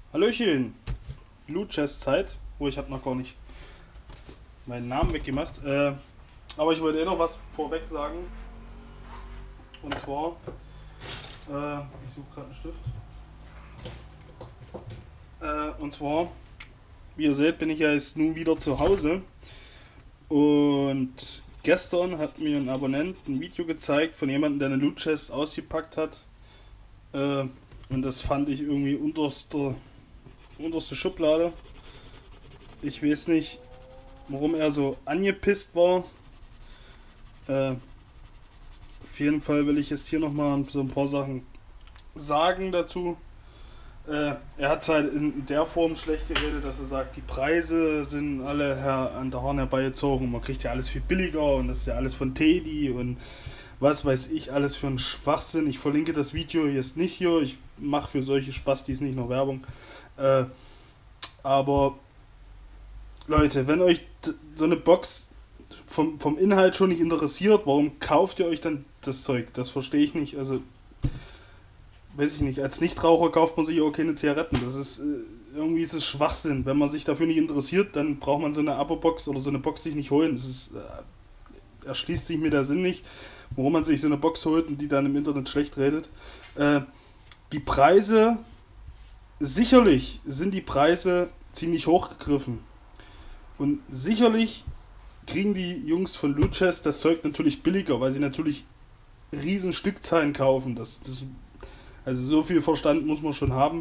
Hallöchen, Loot Chest Zeit. Oh, ich habe noch gar nicht meinen Namen weggemacht. Aber ich wollte noch was vorweg sagen. Und zwar, ich suche gerade einen Stift. Und zwar, wie ihr seht, bin ich ja jetzt nun wieder zu Hause. Und gestern hat mir ein Abonnent ein Video gezeigt von jemandem, der eine Loot Chest ausgepackt hat. Und das fand ich irgendwie unterste Schublade. Ich weiß nicht, warum er so angepisst war. Auf jeden Fall will ich jetzt hier nochmal so ein paar Sachen sagen dazu. Er hat es halt in der Form schlecht geredet, dass er sagt, die Preise sind alle an der Horn herbeigezogen. Man kriegt ja alles viel billiger und das ist ja alles von Teddy und was weiß ich, alles für einen Schwachsinn. Ich verlinke das Video jetzt nicht hier. Ich mache für solche Spastis nicht noch Werbung. Aber Leute, wenn euch so eine Box vom Inhalt schon nicht interessiert, warum kauft ihr euch dann das Zeug? Das verstehe ich nicht. Also, weiß ich nicht. Als Nichtraucher kauft man sich auch keine Zigaretten. Das ist irgendwie ist es Schwachsinn. Wenn man sich dafür nicht interessiert, dann braucht man so eine Abo-Box oder so eine Box sich nicht holen. Das ist erschließt sich mir der Sinn nicht, warum man sich so eine Box holt und die dann im Internet schlecht redet. Die Preise, sicherlich sind die Preise ziemlich hochgegriffen. Und sicherlich kriegen die Jungs von Loot Chest das Zeug natürlich billiger, weil sie natürlich riesen Stückzahlen kaufen. Also so viel Verstand muss man schon haben.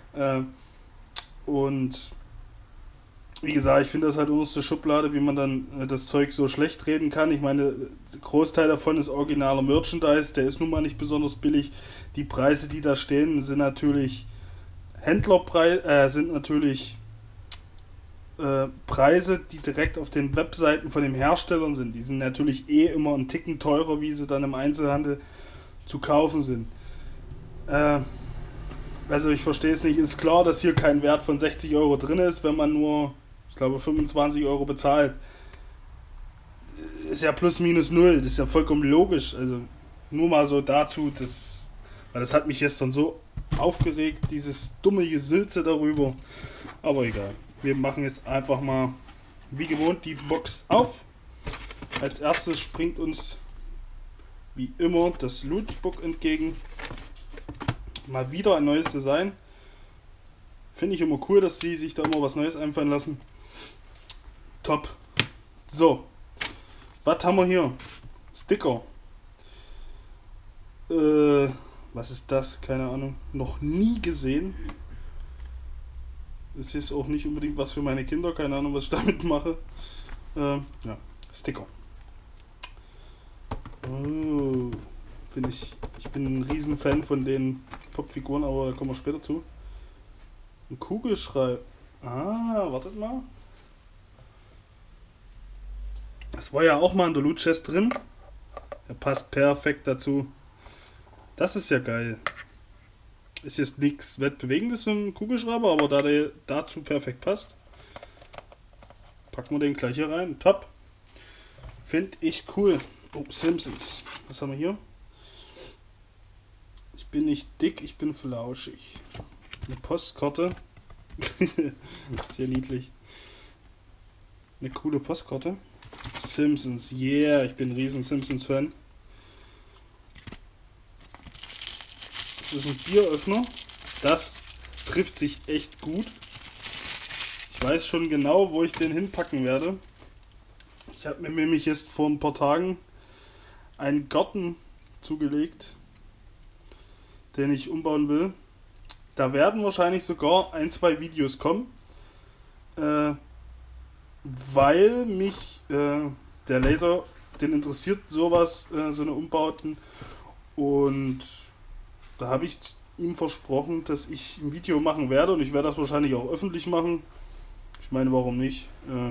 Und wie gesagt, ich finde das halt unterste Schublade, wie man dann das Zeug so schlecht reden kann. Ich meine, Großteil davon ist originaler Merchandise, der ist nun mal nicht besonders billig. Die Preise, die da stehen, sind natürlich Händlerpreise, sind natürlich Preise, die direkt auf den Webseiten von den Herstellern sind. Die sind natürlich immer einen Ticken teurer, wie sie dann im Einzelhandel zu kaufen sind. Also ich verstehe es nicht. Ist klar, dass hier kein Wert von 60 Euro drin ist, wenn man nur, ich glaube, 25 Euro bezahlt. Ist ja plus minus null. Das ist ja vollkommen logisch. Also nur mal so dazu, weil das hat mich gestern so aufgeregt, dieses dumme Gesülze darüber. Aber egal. Wir machen jetzt einfach mal wie gewohnt die Box auf. Als erstes springt uns wie immer das Lootbook entgegen. Mal wieder ein neues Design. Finde ich immer cool, dass sie sich da immer was Neues einfallen lassen. Top. So. Was haben wir hier? Sticker. Was ist das? Keine Ahnung. Noch nie gesehen. Es ist auch nicht unbedingt was für meine Kinder. Keine Ahnung, was ich damit mache. Ja. Sticker. Oh. Ich bin ein Riesenfan von den Popfiguren, aber da kommen wir später zu. Ein Kugelschreiber. Wartet mal. Das war ja auch mal in der Loot Chest drin. Der passt perfekt dazu. Das ist ja geil. Ist jetzt nichts Wettbewegendes, so ein Kugelschreiber, aber da der dazu perfekt passt, packen wir den gleich hier rein. Top. Finde ich cool. Oh, Simpsons. Was haben wir hier? Ich bin nicht dick, ich bin flauschig. Eine Postkarte. Sehr niedlich. Eine coole Postkarte. Simpsons, yeah, ich bin ein riesen Simpsons-Fan. Das ist ein Bieröffner. Das trifft sich echt gut. Ich weiß schon genau, wo ich den hinpacken werde. Ich habe mir nämlich jetzt vor ein paar Tagen einen Garten zugelegt, den ich umbauen will. Da werden wahrscheinlich sogar ein, zwei Videos kommen, weil mich der Laser, den interessiert sowas, so eine Umbauten, und da habe ich ihm versprochen, dass ich ein Video machen werde, und ich werde das wahrscheinlich auch öffentlich machen. Ich meine, warum nicht?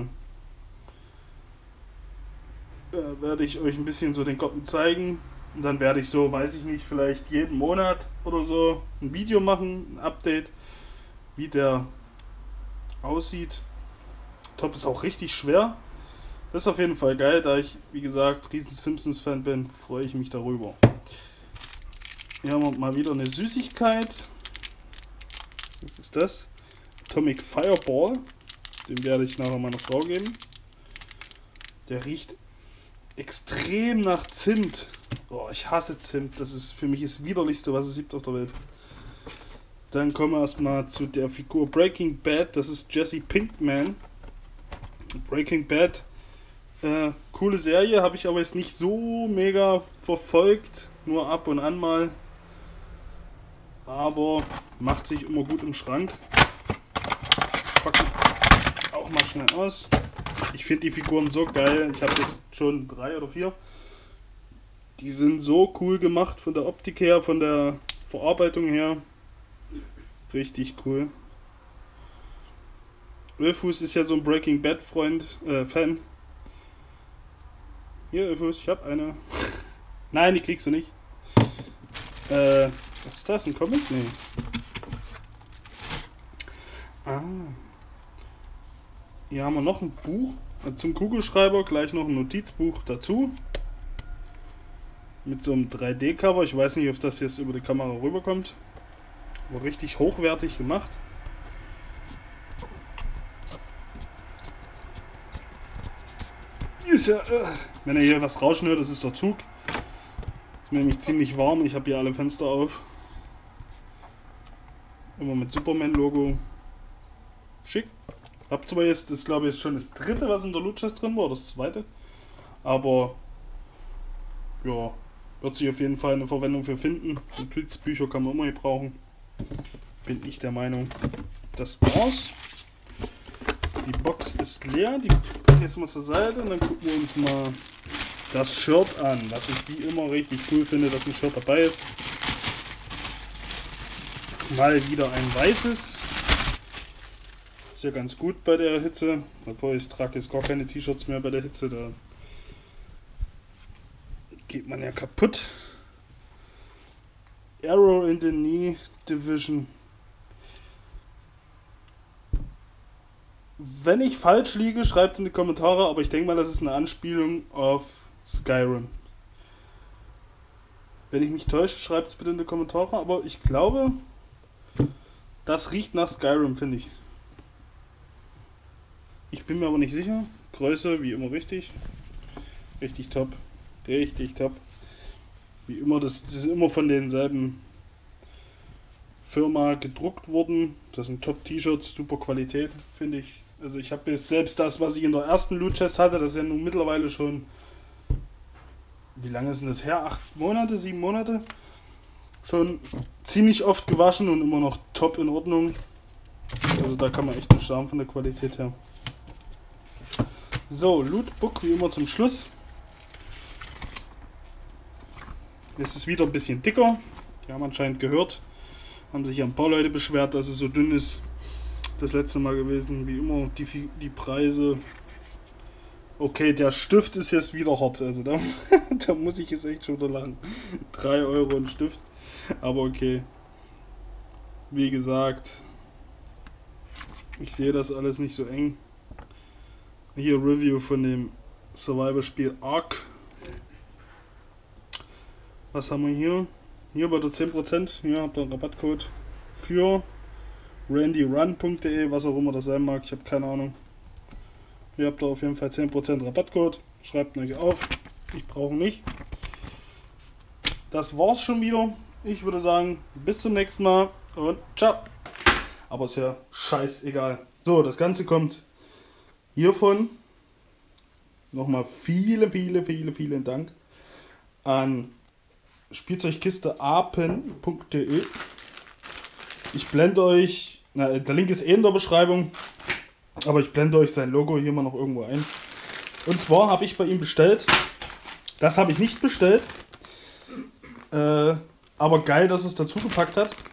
Werde ich euch ein bisschen so den Garten zeigen. Und dann werde ich so, weiß ich nicht, vielleicht jeden Monat oder so ein Video machen, ein Update, wie der aussieht. Top ist auch richtig schwer. Das ist auf jeden Fall geil, da ich, wie gesagt, riesen Simpsons-Fan bin, freue ich mich darüber. Hier haben wir mal wieder eine Süßigkeit. Was ist das? Atomic Fireball. Den werde ich nachher meiner Frau geben. Der riecht extrem nach Zimt. Oh, ich hasse Zimt. Das ist für mich das Widerlichste, was es gibt auf der Welt. Dann kommen wir erstmal zu der Figur Breaking Bad. Das ist Jesse Pinkman. Breaking Bad. Coole Serie, habe ich aber jetzt nicht so mega verfolgt. Nur ab und an mal. Aber macht sich immer gut im Schrank. Packen auch mal schnell aus. Ich finde die Figuren so geil. Ich habe jetzt schon 3 oder 4. Die sind so cool gemacht von der Optik her, von der Verarbeitung her. Richtig cool. Ölfuß ist ja so ein Breaking Bad Fan. Hier, Ölfuß, ich habe eine. Nein, die kriegst du nicht. Was ist das? Ein Comic? Nee. Ah. Hier haben wir noch ein Buch zum Kugelschreiber, gleich noch ein Notizbuch dazu. Mit so einem 3D-Cover. Ich weiß nicht, ob das jetzt über die Kamera rüberkommt. Aber richtig hochwertig gemacht. Ist ja, wenn ihr hier was rauschen hört, das ist der Zug. Ist mir nämlich ziemlich warm. Ich habe hier alle Fenster auf. Immer mit Superman-Logo. Schick. Hab zwar jetzt, das glaube ich ist schon das 3., was in der Loot Chest drin war, oder das 2. Aber ja, wird sich auf jeden Fall eine Verwendung für finden. Notizbücher kann man immer gebrauchen. Bin ich der Meinung. Das war's. Die Box ist leer. Die packen jetzt mal zur Seite und dann gucken wir uns mal das Shirt an. Was ich wie immer richtig cool finde, dass ein Shirt dabei ist. Mal wieder ein weißes. Ist ja ganz gut bei der Hitze. Obwohl ich trage jetzt gar keine T-Shirts mehr bei der Hitze. Da geht man ja kaputt. Arrow in the Knee Division. Wenn ich falsch liege, schreibt es in die Kommentare, aber ich denke mal, das ist eine Anspielung auf Skyrim. Wenn ich mich täusche, schreibt es bitte in die Kommentare, aber ich glaube, das riecht nach Skyrim, finde ich. Ich bin mir aber nicht sicher. Größe, wie immer richtig. Richtig top. Richtig top. Wie immer, das ist immer von denselben Firma gedruckt worden. Das sind Top-T-Shirts, super Qualität, finde ich. Also ich habe jetzt selbst das, was ich in der ersten Loot Chest hatte, das ist ja nun mittlerweile schon, wie lange ist denn das her? 8 Monate, 7 Monate? Schon ziemlich oft gewaschen und immer noch top in Ordnung. Also da kann man echt nicht sagen von der Qualität her. So, Lootbook wie immer zum Schluss. Jetzt ist es wieder ein bisschen dicker. Die haben anscheinend gehört. Haben sich ja ein paar Leute beschwert, dass es so dünn ist. Das letzte Mal gewesen. Wie immer die Preise. Okay, der Stift ist jetzt wieder hart. Also da, da muss ich jetzt echt schon wieder lachen. 3 Euro ein Stift. Aber okay. Wie gesagt. Ich sehe das alles nicht so eng. Hier Review von dem Survival-Spiel Ark. Was haben wir hier? Hier bei der 10%. Hier habt ihr einen Rabattcode für randyrun.de, was auch immer das sein mag. Ich habe keine Ahnung. Hier habt ihr auf jeden Fall 10% Rabattcode. Schreibt ihn euch auf. Ich brauche nicht. Das war's schon wieder. Ich würde sagen, bis zum nächsten Mal und ciao. Aber ist ja scheißegal. So, das Ganze kommt hiervon. Nochmal vielen Dank an Spielzeugkisteapen.de. Ich blende euch, der Link ist in der Beschreibung, aber ich blende euch sein Logo hier mal noch irgendwo ein. Und zwar habe ich bei ihm bestellt, das habe ich nicht bestellt, aber geil, dass es dazu gepackt hat.